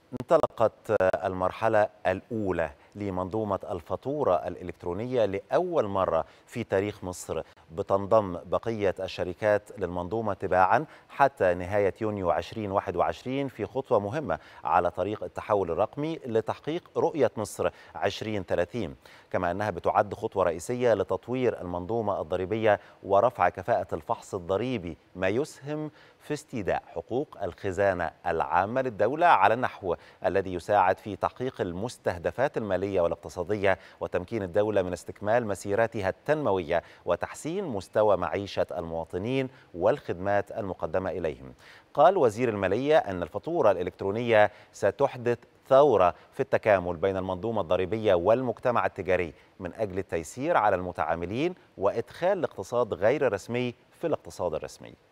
انطلقت المرحلة الأولى لمنظومة الفاتورة الإلكترونية لأول مرة في تاريخ مصر، بتنضم بقية الشركات للمنظومة تباعا حتى نهاية يونيو 2021 في خطوة مهمة على طريق التحول الرقمي لتحقيق رؤية مصر 2030، كما أنها بتعد خطوة رئيسية لتطوير المنظومة الضريبية ورفع كفاءة الفحص الضريبي، ما يسهم في استيداء حقوق الخزانة العامة للدولة على النحو الذي يساعد في تحقيق المستهدفات المالية والاقتصادية وتمكين الدولة من استكمال مسيرتها التنموية وتحسين مستوى معيشة المواطنين والخدمات المقدمة إليهم. قال وزير المالية أن الفاتورة الإلكترونية ستحدث ثورة في التكامل بين المنظومة الضريبية والمجتمع التجاري من أجل التيسير على المتعاملين وإدخال الاقتصاد غير الرسمي في الاقتصاد الرسمي.